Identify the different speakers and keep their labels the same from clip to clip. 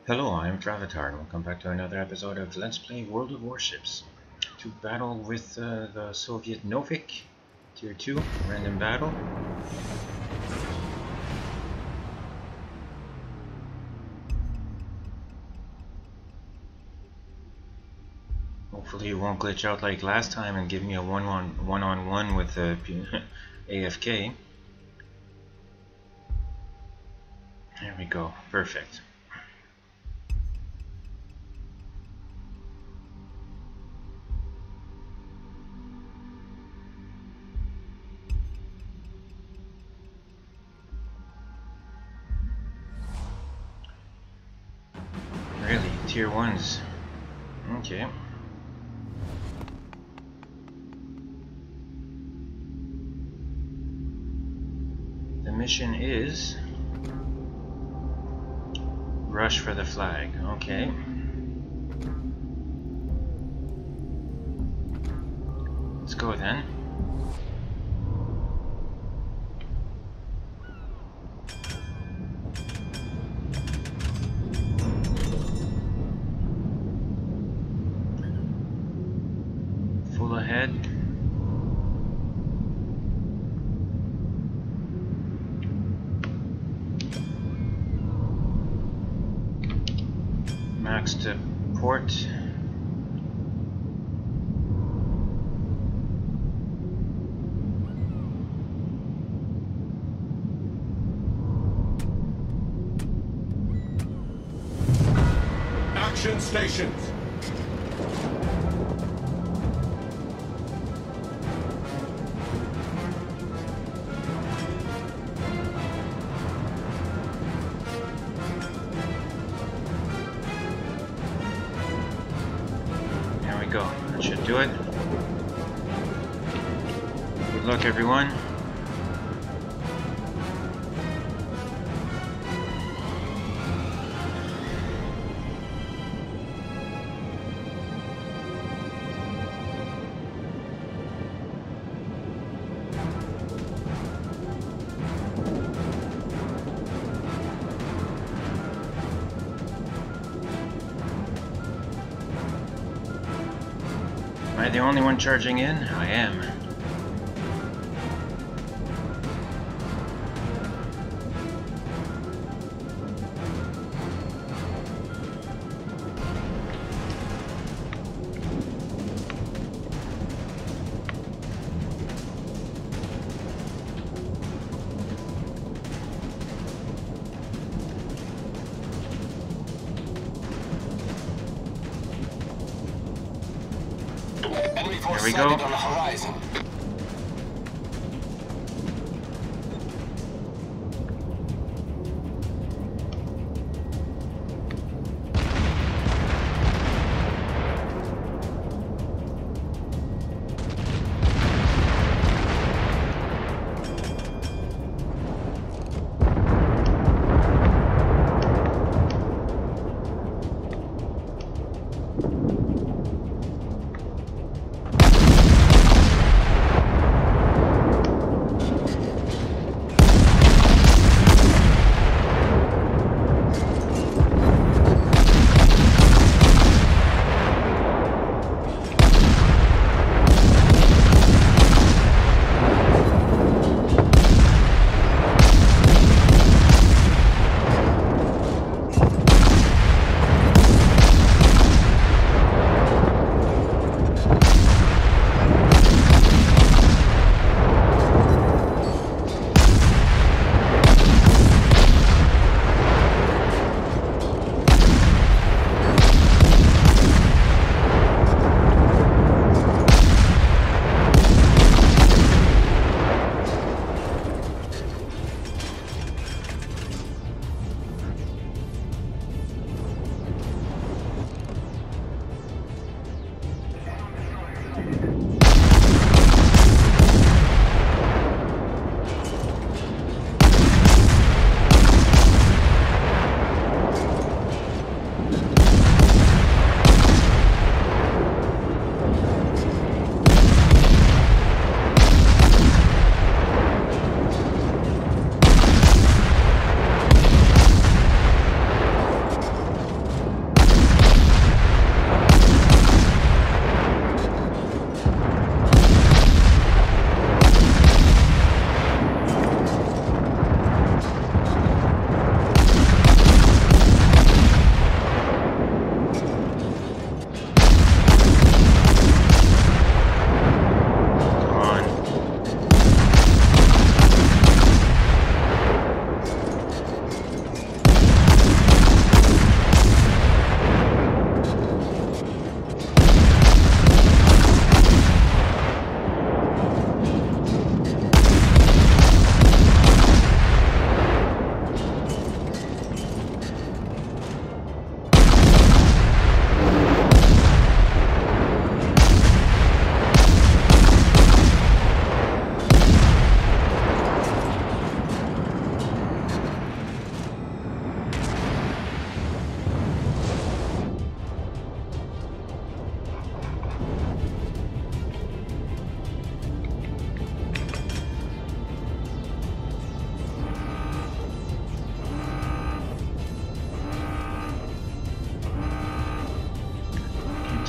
Speaker 1: Hello, I'm FrAvatar and welcome back to another episode of Let's Play World of Warships. To battle with the Soviet Novik, Tier 2, random battle. Hopefully it won't glitch out like last time and give me a one-on-one with the AFK. There we go, perfect. Really, tier 1s. Okay. The mission is rush for the flag. Okay. Let's go then. Full ahead. Max to port.
Speaker 2: Action stations.
Speaker 1: Go. That should do it. Good luck, everyone. Am I the only one charging in? I am. There we go.
Speaker 2: On the horizon.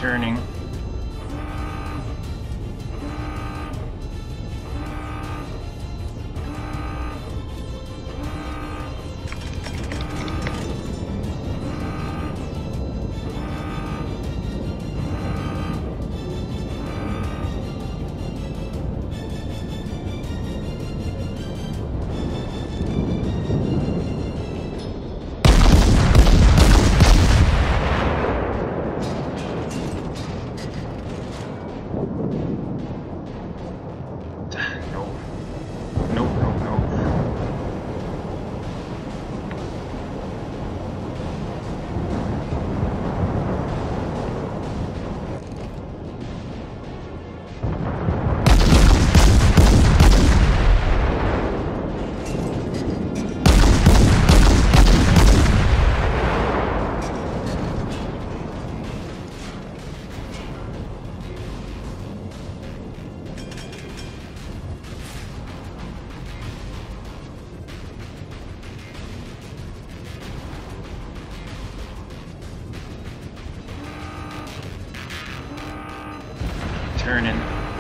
Speaker 1: turning. Turning.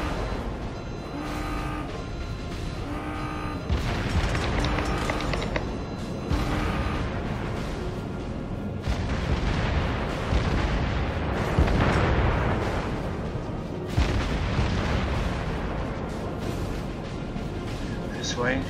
Speaker 1: This way.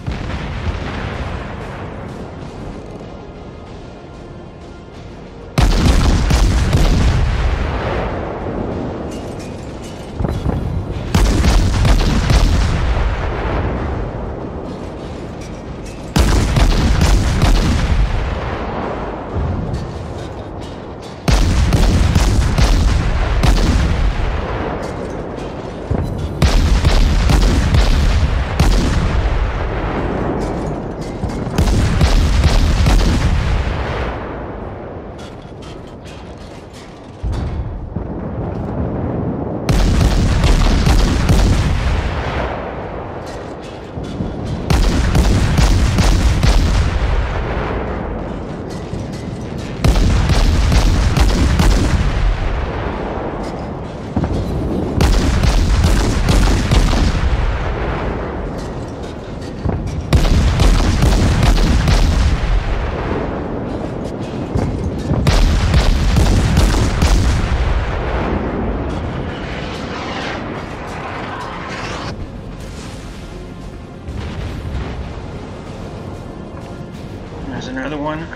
Speaker 1: There's another one.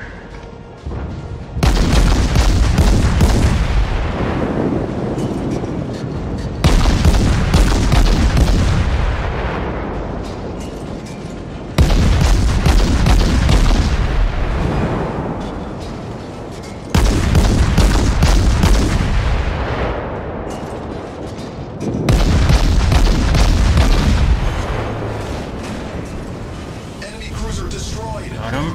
Speaker 2: Enemy cruiser destroyed.
Speaker 1: Got him.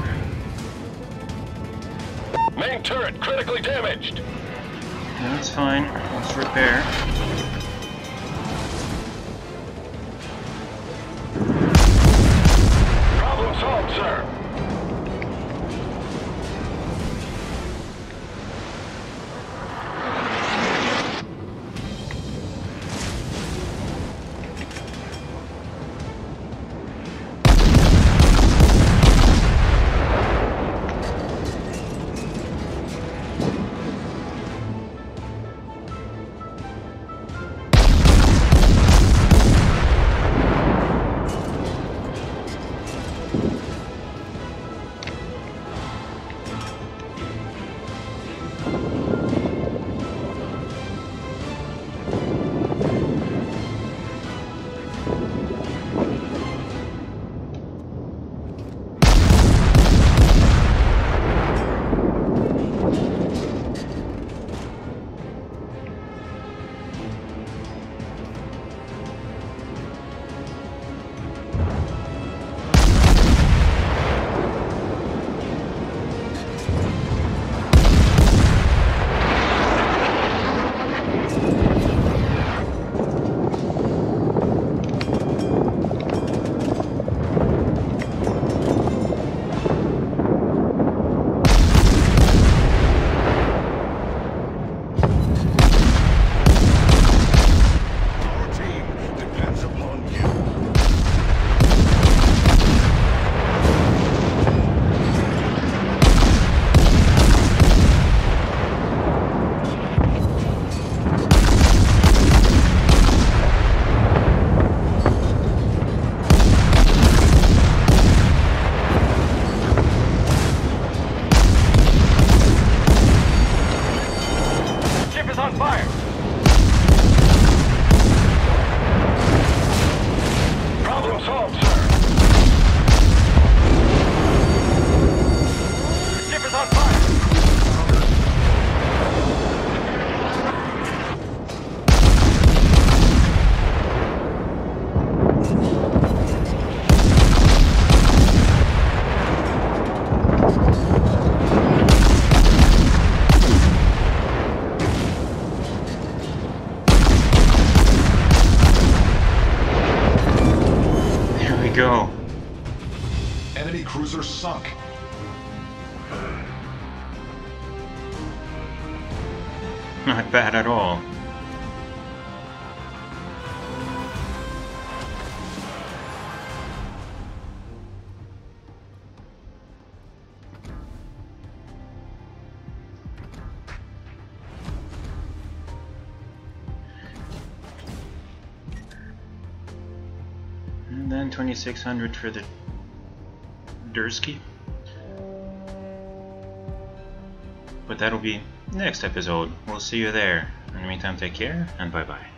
Speaker 3: Main turret critically damaged.
Speaker 1: That's fine. Let's repair.
Speaker 3: Problem solved, sir.
Speaker 1: Not bad at all. And then 2600 for the Dursky. But that'll be next episode. We'll see you there. In the meantime, take care and bye bye.